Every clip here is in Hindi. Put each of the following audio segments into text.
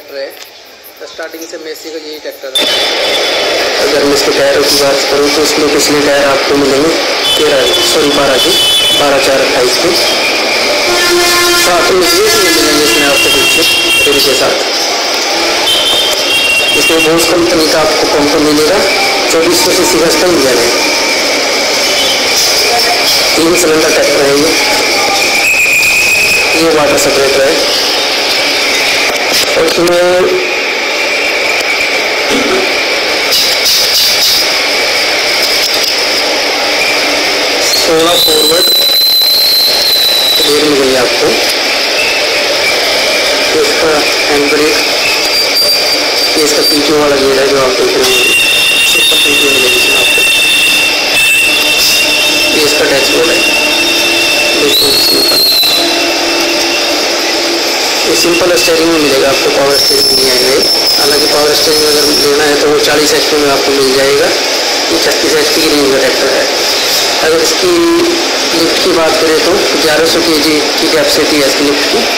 ट्रैक्टर है। तो स्टार्टिंग से मेसी का यही ट्रैक्टर है। अगर मैं इसके टायरों की बात करूँ तो इसमें पिछले टायर आपको मिलेंगे 12 के 12/4/28 के। साथ में ये मिलेंगे इसमें आपको पीछे रिम के साथ। इसमें बोस कंपनी का आपको पंप मिलेगा 2400 सीसी का इसका इंजन है। 3 सिलेंडर ट्रैक्टर है ये वाटर सेपरेटर है। और इसमें 16 फॉरवर्ड गेयर मिलेंगे आपको। इसका हैंड ब्रेक, इसका पीछे वाला गेयर है जो आप देख रहे हैं, इसका पीछे मिलेगी इसमें आपको। ये इसका डैशबोर्ड है, बिल्कुल सिंपल स्टीयरिंग में मिलेगा आपको, पावर स्टीयरिंग नहीं आएगा। हालांकि पावर स्टीयरिंग अगर लेना है तो वो 40 HP में आपको मिल जाएगा। ये 36 HP की रेंज का ट्रैक्टर है। अगर इसकी लिफ्ट की बात करें तो 1100 kg की कैपेसिटी है इसकी लिफ्ट की।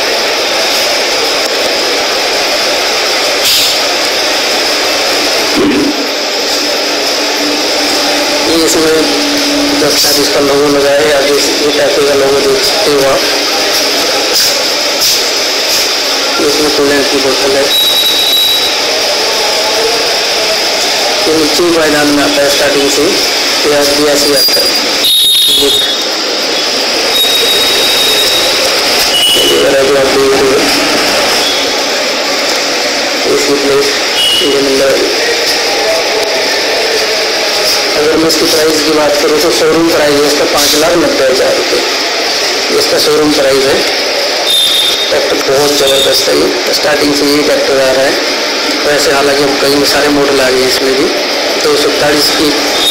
ये इसमें 10-40 का लोगो लगाया है। आगे ये टैपे का लोगो देख सकते हो आप। इसमें कूलेंट की बोतल है। ये नीचे पायदान में आता है स्टार्टिंग से, तो भी ऐसे आता है। जो आप देख रहे हो इसी प्लेट ये नंबर। अगर मैं इसकी प्राइस की बात करूँ तो शोरूम प्राइस है इसका 5,90,000 रुपये। इसका शोरूम प्राइस है। ट्रैक्टर बहुत ज़बरदस्त है। ये स्टार्टिंग से ये ट्रैक्टर आ रहा है। वैसे हालांकि हम कई सारे मॉडल आ गए हैं इसमें भी। 240 की